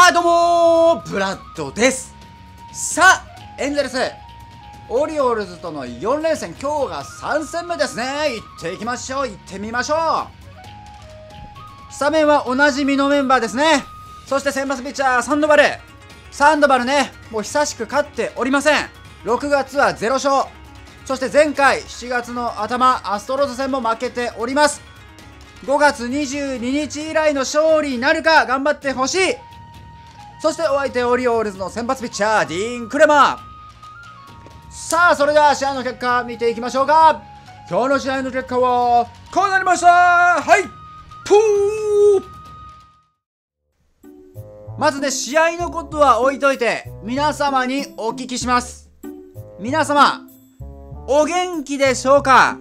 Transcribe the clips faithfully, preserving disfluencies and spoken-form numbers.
あどうもーブラッドです。さあエンゼルスオリオールズとのよん連戦、今日がさん戦目ですね。行っていきましょう。行ってみましょう。スタメンはおなじみのメンバーですね。そして先発ピッチャーサンドバルサンドバルね、もう久しく勝っておりません。ろくがつはゼロ勝、そして前回しちがつの頭アストロズ戦も負けております。ごがつにじゅうににち以来の勝利になるか頑張ってほしい。そしてお相手オリオールズの先発ピッチャーディーン・クレマー。さあそれでは試合の結果見ていきましょうか。今日の試合の結果はこうなりました。はいプー。まずね、試合のことは置いといて皆様にお聞きします。皆様お元気でしょうか。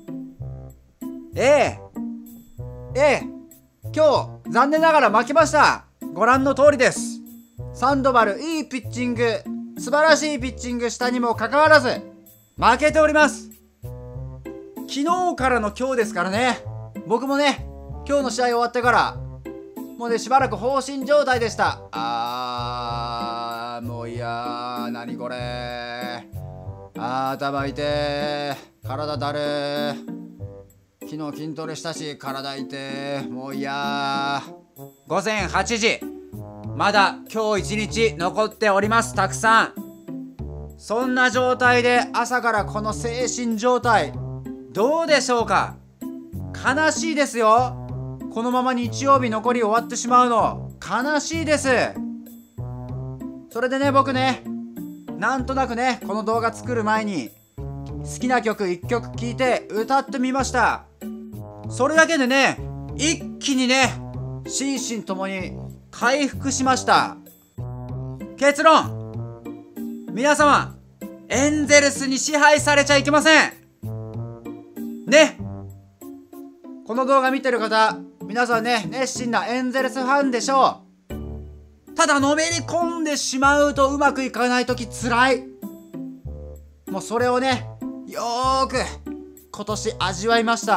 ええええ今日残念ながら負けました。ご覧の通りです。サンドバルいいピッチング、素晴らしいピッチングしたにもかかわらず負けております。昨日からの今日ですからね。僕もね、今日の試合終わってからもうねしばらく放心状態でした。あーもういやー、何これー、あー頭痛ー、体だるー、昨日筋トレしたし体痛ー、もういやー。ごぜんはちじ、まだ今日一日残っております。たくさん。そんな状態で朝からこの精神状態どうでしょうか。悲しいですよ。このまま日曜日残り終わってしまうの悲しいです。それでね、僕ねなんとなくねこの動画作る前に好きな曲いっきょく聴いて歌ってみました。それだけでね一気にね心身ともに回復しました。結論、皆様エンゼルスに支配されちゃいけませんね。この動画見てる方皆さんね熱心なエンゼルスファンでしょう。ただのめり込んでしまうとうまくいかない時つらい。もうそれをねよーく今年味わいました。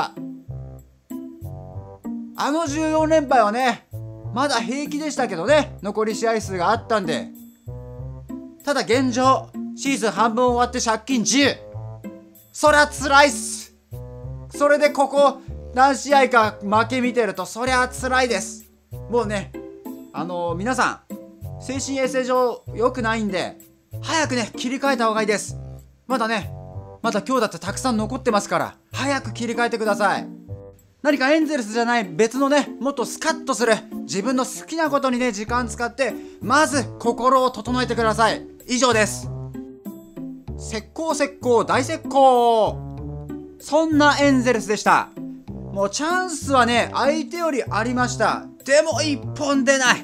あのじゅうよん連敗はねまだ平気でしたけどね、残り試合数があったんで。ただ現状シーズン半分終わって借金じゅう、そりゃつらいっす。それでここ何試合か負け見てるとそりゃつらいです。もうねあのー、皆さん精神衛生上良くないんで早くね切り替えた方がいいです。まだねまだ今日だってたくさん残ってますから早く切り替えてください。何かエンゼルスじゃない別のねもっとスカッとする自分の好きなことにね時間使ってまず心を整えてください。以上です。石膏石膏大石膏、そんなエンゼルスでした。もうチャンスはね相手よりありました。でも一本出ない。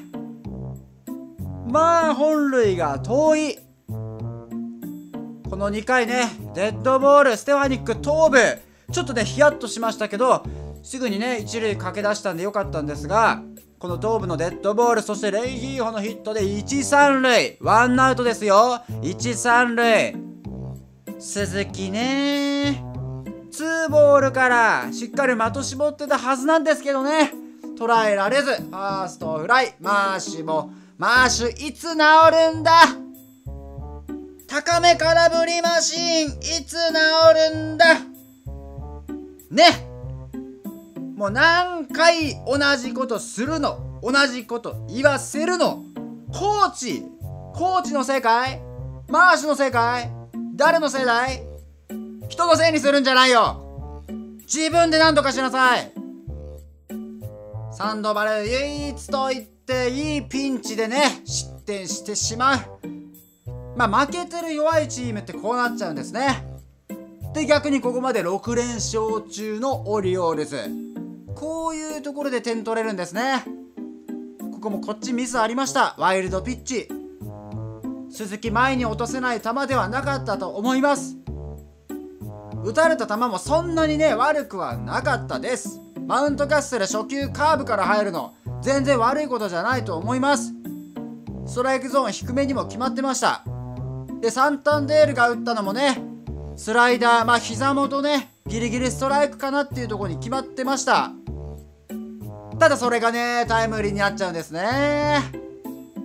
まあ本塁が遠い。このにかいねデッドボール、ステファニック頭部ちょっとねヒヤッとしましたけどすぐにね一塁駆け出したんでよかったんですが、この頭部のデッドボール、そしてレイヒーホのヒットでいち、さん塁、ワンアウトですよ。いち、さん塁。鈴木ねツーボールからしっかり的絞ってたはずなんですけどね捉えられずファーストフライ。マーシュもマーシュいつ治るんだ。高め空振りマシーンいつ治るんだね。もう何回同じことするの、同じこと言わせるの。コーチコーチのせいかい、マーシュのせいかい、誰のせいだい。人のせいにするんじゃないよ、自分で何とかしなさい。サンドバル唯一と言っていいピンチでね失点してしまう。まあ負けてる弱いチームってこうなっちゃうんですね。で逆にここまでろく連勝中のオリオールズ、こういうところで点取れるんですね。ここもこっちミスありました。ワイルドピッチ、鈴木前に落とせない球ではなかったと思います。打たれた球もそんなにね悪くはなかったです。マウントキャッスル初球カーブから入るの全然悪いことじゃないと思います。ストライクゾーン低めにも決まってました。でサンタンデールが打ったのもねスライダー、まあ膝元ねギリギリストライクかなっていうところに決まってました。ただそれがねタイムリーになっちゃうんですね。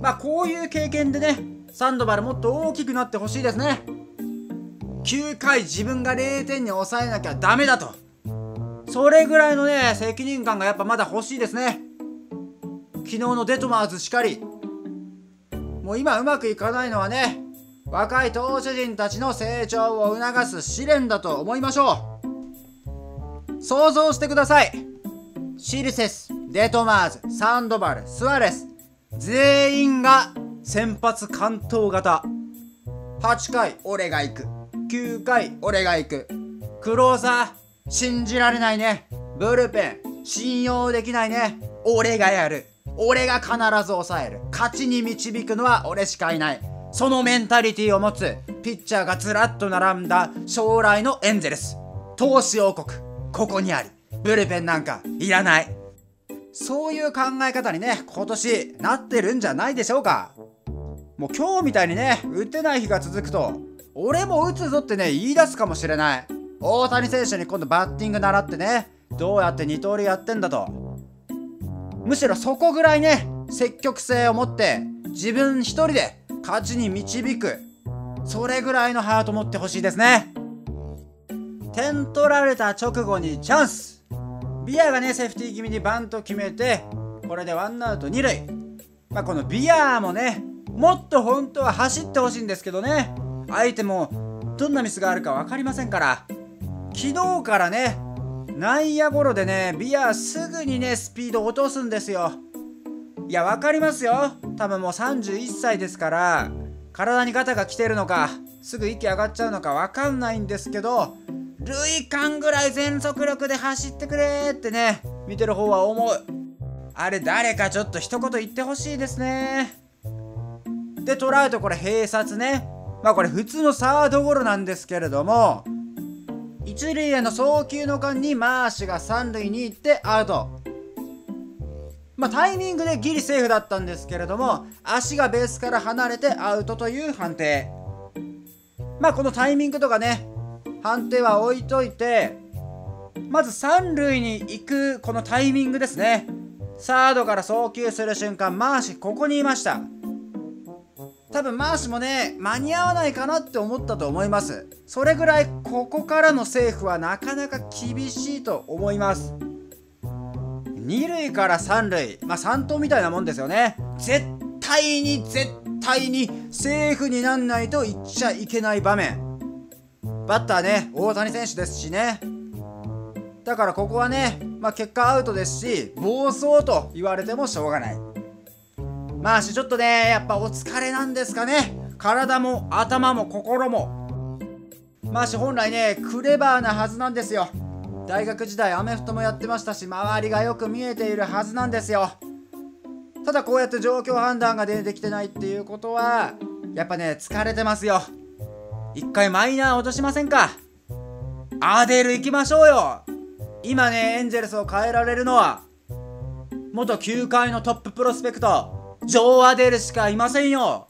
まあこういう経験でね、サンドバルもっと大きくなってほしいですね。きゅうかい自分がれいてんに抑えなきゃダメだと、それぐらいのね責任感がやっぱまだ欲しいですね。昨日のデトマーズしかり、もう今うまくいかないのはね、若い投手陣たちの成長を促す試練だと思いましょう。想像してください。シルセス、デトマーズ、サンドバル、スアレス、全員が先発完投型。はちかい俺が行く、きゅうかい俺が行く。クローザー信じられないね。ブルペン信用できないね。俺がやる、俺が必ず抑える、勝ちに導くのは俺しかいない。そのメンタリティを持つピッチャーがずらっと並んだ将来のエンゼルス。投手王国ここにあり、ブルペンなんかいらない。そういう考え方にね今年なってるんじゃないでしょうか。もう今日みたいにね打てない日が続くと、俺も打つぞってね言い出すかもしれない。大谷選手に今度バッティング習ってね、どうやって二刀流やってんだと。むしろそこぐらいね積極性を持って自分一人で勝ちに導く、それぐらいのハート持ってほしいですね。点取られた直後にチャンス。ビアがねセーフティー気味にバント決めて、これでワンアウト二塁。まあこのビアもねもっと本当は走ってほしいんですけどね、相手もどんなミスがあるか分かりませんから。昨日からね内野ゴロでねビアすぐにねスピード落とすんですよ。いや分かりますよ、多分もうさんじゅういっさいですから体にガタが来てるのかすぐ息上がっちゃうのか分かんないんですけど、塁間ぐらい全速力で走ってくれってね見てる方は思う。あれ誰かちょっと一言言ってほしいですね。でトラウトこれ併殺ね。まあこれ普通のサードゴロなんですけれども、一塁への送球の間にマーシュが三塁に行ってアウト。まあタイミングでギリセーフだったんですけれども、足がベースから離れてアウトという判定。まあこのタイミングとかね判定は置いといて、まず三塁に行くこのタイミングですね。サードから送球する瞬間マーシュここにいました。多分マーシュもね間に合わないかなって思ったと思います。それぐらいここからのセーフはなかなか厳しいと思います。に塁から三塁、まあ三盗みたいなもんですよね。絶対に絶対にセーフになんないと言っちゃいけない場面。バッターね大谷選手ですしね。だからここはね、まあ、結果アウトですし暴走と言われてもしょうがない。マーシュちょっとねやっぱお疲れなんですかね。体も頭も心も。マーシュ本来ねクレバーなはずなんですよ。大学時代アメフトもやってましたし、周りがよく見えているはずなんですよ。ただこうやって状況判断が出てきてないっていうことはやっぱね疲れてますよ。一回マイナー落としませんか。アデル行きましょうよ。今ねエンゼルスを変えられるのは元球界のトッププロスペクトジョー・アデルしかいませんよ。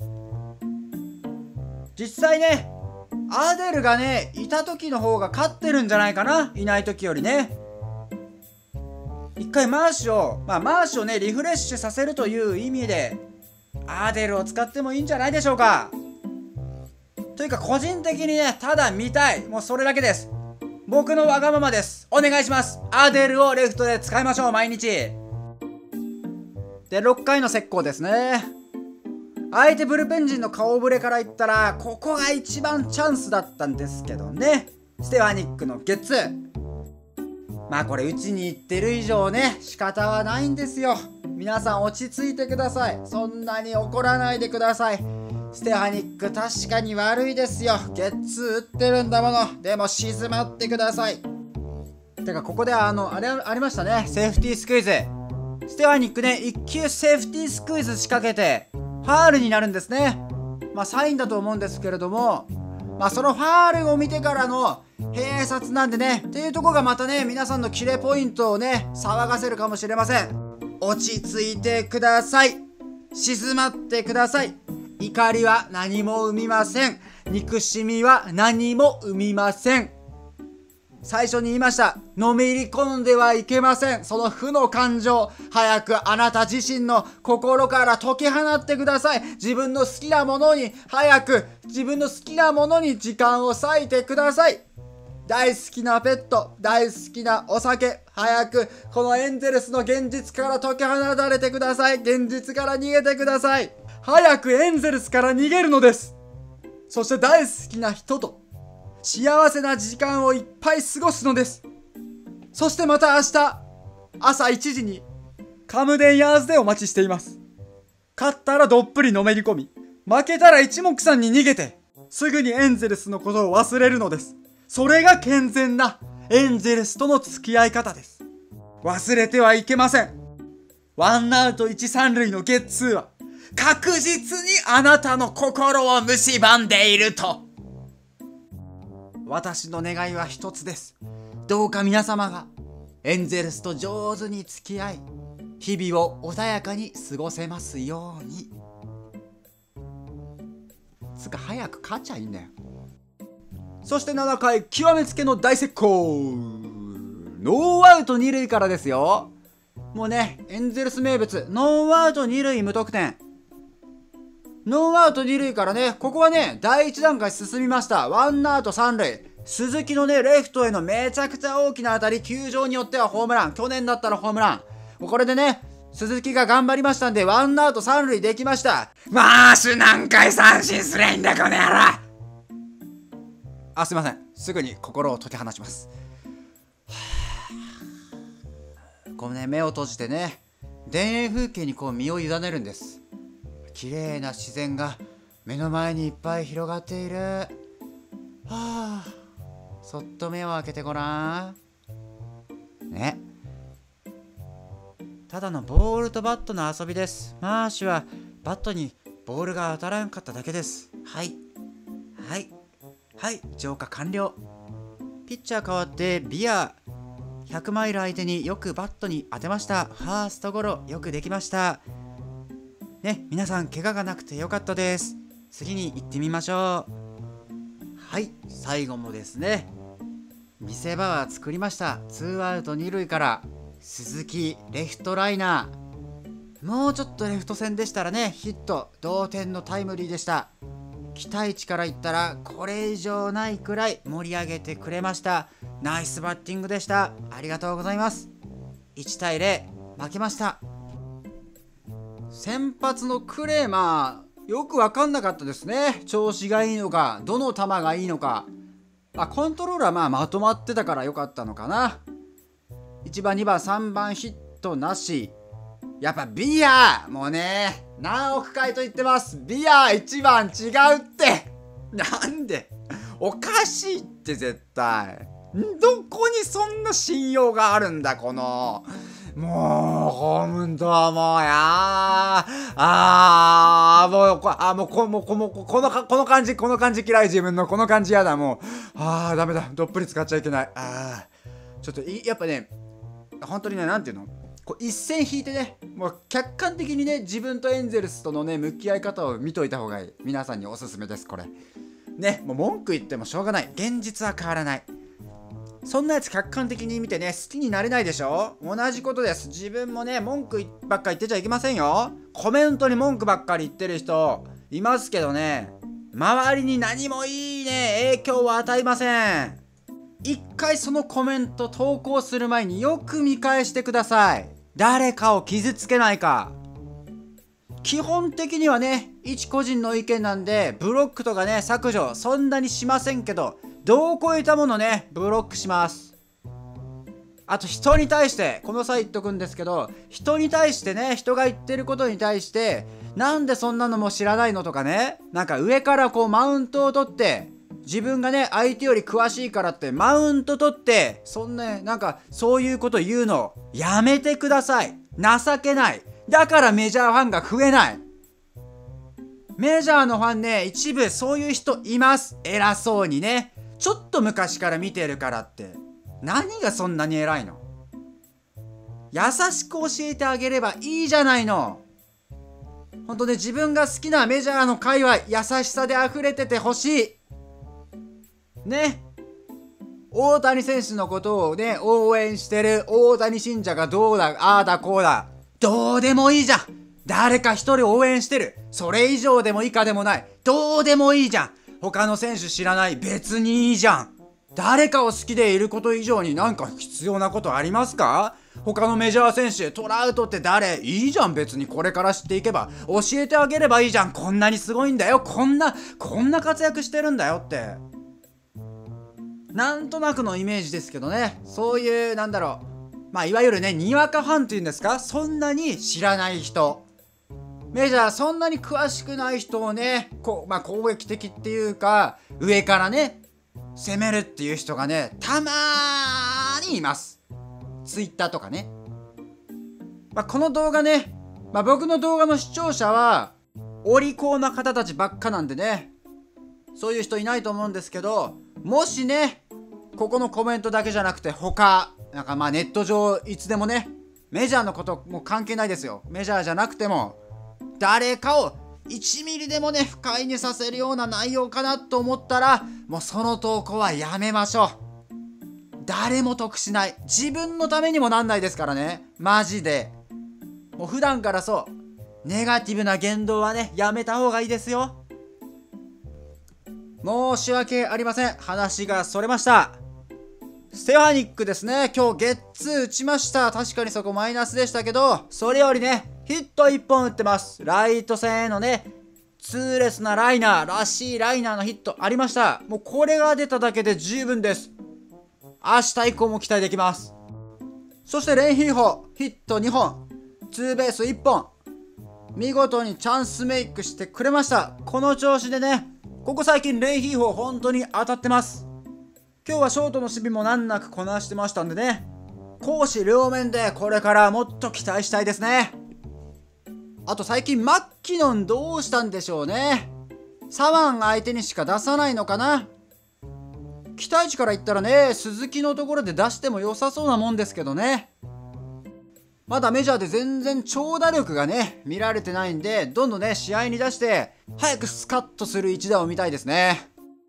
実際ねアデルがねいた時の方が勝ってるんじゃないかな、いない時よりね。一回マーシュをまあマーシュをねリフレッシュさせるという意味でアデルを使ってもいいんじゃないでしょうか。というか個人的にねただ見たい、もうそれだけです。僕のわがままです。お願いします。アデルをレフトで使いましょう毎日。でろっかいの石膏ですね。相手ブルペン陣の顔ぶれから言ったらここが一番チャンスだったんですけどね。ステファニックのゲッツー。まあこれ打ちに行ってる以上ね仕方はないんですよ。皆さん落ち着いてください。そんなに怒らないでください。ステファニック確かに悪いですよ。ゲッツー打ってるんだもの。でも静まってください。てかここであのあれありましたね、セーフティースクイズ。ステファニックねいっ球セーフティースクイズ仕掛けてファールになるんですね。まあサインだと思うんですけれども、まあそのファールを見てからの併殺なんでねっていうところがまたね皆さんのキレポイントをね騒がせるかもしれません。落ち着いてください。静まってください。怒りは何も生みません。憎しみは何も生みません。 最初に言いました。のめり込んではいけません。その負の感情、早くあなた自身の心から解き放ってください。自分の好きなものに、早く自分の好きなものに時間を割いてください。大好きなペット、大好きなお酒、早くこのエンゼルスの現実から解き放たれてください。現実から逃げてください。早くエンゼルスから逃げるのです。そして大好きな人と幸せな時間をいっぱい過ごすのです。そしてまた明日朝いちじにカムデンヤーズでお待ちしています。勝ったらどっぷりのめり込み、負けたら一目散に逃げてすぐにエンゼルスのことを忘れるのです。それが健全なエンゼルスとの付き合い方です。忘れてはいけません。ワンアウト一三塁のゲッツーは確実にあなたの心を蝕んでいると。私の願いは一つです。どうか皆様がエンゼルスと上手に付き合い、日々を穏やかに過ごせますように。つか早く勝っちゃいいんだよ。そしてななかい極めつけの大石膏、ノーアウトに塁からですよ。もうね、エンゼルス名物、ノーアウトに塁無得点。ノーアウトに塁からね、ここはね、だいいち段階進みました。ワンアウトさん塁。鈴木のね、レフトへのめちゃくちゃ大きな当たり、球場によってはホームラン。去年だったらホームラン。もうこれでね、鈴木が頑張りましたんで、ワンアウトさん塁できました。マーシュ何回三振すりゃいいんだ、この野郎。あ、すいません。すぐに心を解き放ちます。こうね、目を閉じてね、田園風景にこう身を委ねるんです。綺麗な自然が目の前にいっぱい広がっている。はあ、そっと目を開けてごらん。ね。ただのボールとバットの遊びです。マーシュはバットにボールが当たらんかっただけです。はい。はい。はい、浄化完了。ピッチャー変わってビア。ひゃくマイル相手によくバットに当てました。ファーストゴロ、よくできました。ね、皆さん怪我がなくてよかったです。次に行ってみましょう。はい、最後もですね、見せ場は作りました。ツーアウトに塁から鈴木レフトライナー。もうちょっとレフト線でしたらね、ヒット、同点のタイムリーでした。期待値から言ったらこれ以上ないくらい盛り上げてくれました。ナイスバッティングでした。ありがとうございます。いちたいゼロ、負けました。先発のクレーマー、よく分かんなかったですね。調子がいいのか、どの球がいいのか。あ、コントロールはまあまとまってたからよかったのかな。いちばんにばんさんばんヒットなし。やっぱビアもうね、何億回と言ってます。ビアいちばん違うって。なんでおかしいって絶対。どこにそんな信用があるんだこの。もう、ホームントはもうやー。あー、もう、こあもうこもうこもうこのこの感じ、この感じ嫌い。自分のこの感じやだ。もう、あー、ダメだ。どっぷり使っちゃいけない。あー、ちょっとい、やっぱね、本当にね、なんていうの、こう一線引いてね、もう客観的にね、自分とエンゼルスとのね、向き合い方を見といた方がいい。皆さんにおすすめです、これ。ね、もう文句言ってもしょうがない。現実は変わらない。そんなやつ客観的に見てね、好きになれないでしょ。同じことです。自分もね、文句ばっか言ってちゃいけませんよ。コメントに文句ばっかり言ってる人いますけどね、周りに何もいいね、影響を与えません。一回そのコメント投稿する前によく見返してください。誰かを傷つけないか。基本的にはね、一個人の意見なんで、ブロックとかね、削除そんなにしませんけど、度を超えたものね、ブロックします。あと人に対して、この際言っとくんですけど、人に対してね、人が言ってることに対して、なんでそんなのも知らないのとかね、なんか上からこうマウントを取って、自分がね、相手より詳しいからってマウント取って、そんな、なんかそういうこと言うの、やめてください。情けない。だからメジャーファンが増えない。メジャーのファンね、一部そういう人います。偉そうにね。ちょっと昔から見てるからって。何がそんなに偉いの？優しく教えてあげればいいじゃないの。ほんとね、自分が好きなメジャーの界隈、優しさで溢れててほしい。ね。 大谷選手のことをね、応援してる大谷信者がどうだ、ああだこうだ、どうでもいいじゃん。誰か一人応援してる。それ以上でも以下でもない。どうでもいいじゃん。他の選手知らない。別にいいじゃん。誰かを好きでいること以上になんか必要なことありますか？他のメジャー選手、トラウトって誰？いいじゃん、別にこれから知っていけば。教えてあげればいいじゃん。こんなにすごいんだよ。こんな、こんな活躍してるんだよって。なんとなくのイメージですけどね。そういう、なんだろう。まあ、いわゆるね、にわかファンっていうんですか？そんなに知らない人。メジャーそんなに詳しくない人をね、こう、まあ、攻撃的っていうか、上からね、攻めるっていう人がね、たまーにいます。ツイッターとかね。まあ、この動画ね、まあ、僕の動画の視聴者は、お利口な方たちばっかなんでね、そういう人いないと思うんですけど、もしね、ここのコメントだけじゃなくて他、なんかまあネット上いつでもね、メジャーのことも関係ないですよ。メジャーじゃなくても、誰かをいちミリでもね、不快にさせるような内容かなと思ったら、もうその投稿はやめましょう。誰も得しない。自分のためにもなんないですからね。マジで。もう普段からそう、ネガティブな言動はね、やめた方がいいですよ。申し訳ありません。話がそれました。ステファニックですね。今日ゲッツー打ちました。確かにそこマイナスでしたけど、それよりね、ヒットいっぽん打ってます。ライト線へのね、痛烈なライナー、らしいライナーのヒットありました。もうこれが出ただけで十分です。明日以降も期待できます。そしてレンヒーフォー、ヒットにほん、ツーベースいっぽん。見事にチャンスメイクしてくれました。この調子でね、ここ最近レンヒーフォー本当に当たってます。今日はショートの守備も難なくこなしてましたんでね、攻守両面でこれからもっと期待したいですね。あと最近マッキノンどうしたんでしょうね。左腕相手にしか出さないのかな。期待値から言ったらね、鈴木のところで出しても良さそうなもんですけどね。まだメジャーで全然長打力がね、見られてないんで、どんどんね、試合に出して、早くスカッとする一打を見たいですね。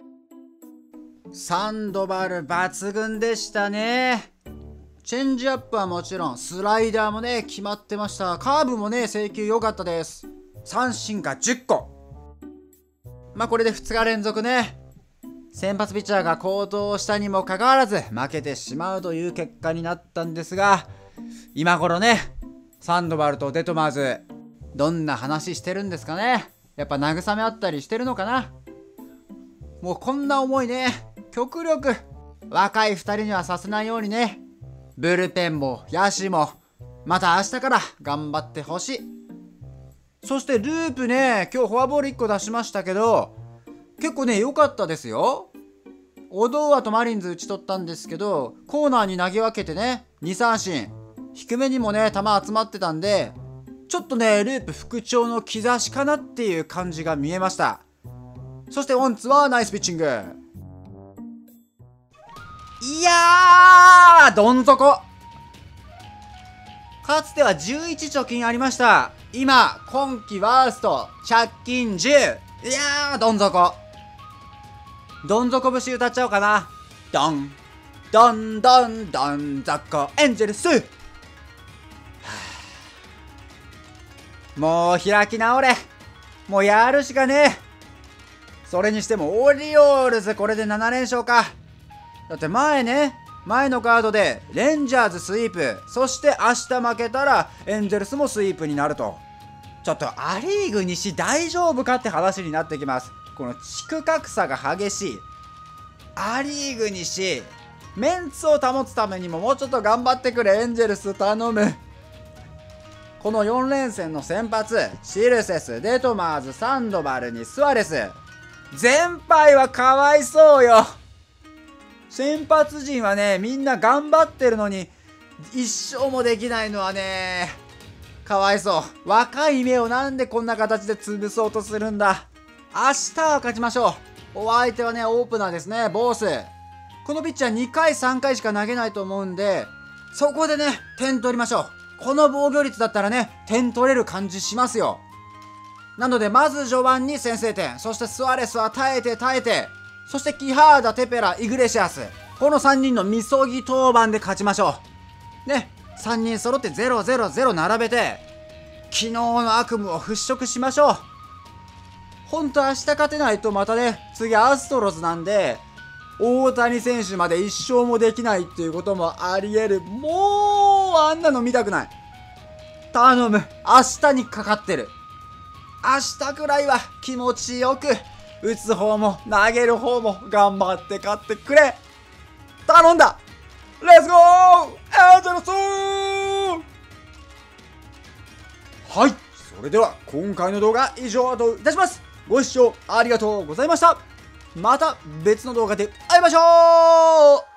サンドバル抜群でしたね。チェンジアップはもちろん、スライダーもね、決まってました。カーブもね、制球良かったです。三振がじゅっこ。まあこれでふつか連続ね、先発ピッチャーが好投したにもかかわらず負けてしまうという結果になったんですが、今頃ね、サンドバルとデトマーズどんな話してるんですかね。やっぱ慰めあったりしてるのかな。もうこんな思いね、極力若いふたりにはさせないようにね、ブルペンも野手もまた明日から頑張ってほしい。そしてループね、今日フォアボールいっこ出しましたけど、結構ね良かったですよ。オドーアとマリンズ打ち取ったんですけど、コーナーに投げ分けてね、にさんしん、低めにもね球集まってたんで、ちょっとねループ復調の兆しかなっていう感じが見えました。そしてオンツはナイスピッチング。いやー、どん底。かつてはじゅういち貯金ありました。今今季ワースト、借金じゅう。いやー、どん底。どん底節歌っちゃおうかな。どんどんどんどん底エンジェルス。もう開き直れ。もうやるしかねえ。それにしてもオリオールズこれでななれんしょうか。だって前ね、前のカードでレンジャーズスイープ、そして明日負けたらエンゼルスもスイープになると。ちょっとア・リーグ西大丈夫かって話になってきます。この地区格差が激しいア・リーグ西、メンツを保つためにももうちょっと頑張ってくれエンゼルス、頼む。このよん連戦の先発、シルセス、デトマーズ、サンドバルにスアレス、全敗はかわいそうよ。先発陣はね、みんな頑張ってるのに一勝もできないのはね、かわいそう。若い芽をなんでこんな形で潰そうとするんだ。明日は勝ちましょう。お相手はね、オープナーですね、ボース。このピッチャーにかいさんかいしか投げないと思うんで、そこでね、点取りましょう。この防御率だったらね、点取れる感じしますよ。なのでまず序盤に先制点、そしてスアレスは耐えて耐えて、そしてキハーダ、テペラ、イグレシアス、 このさんにんのみそぎ当番で勝ちましょうね。さんにん揃ってゼロゼロゼロ並べて昨日の悪夢を払拭しましょう。ほんと明日勝てないとまたね、次アストロズなんで大谷選手までいっ勝もできないっていうこともありえる。もうあんなの見たくない。頼む、明日にかかってる。明日くらいは気持ちよく打つ方も投げる方も頑張って勝ってくれ。頼んだ。レッツゴーエンゼルス。はい、それでは今回の動画以上といたします。ご視聴ありがとうございました。また別の動画で会いましょう。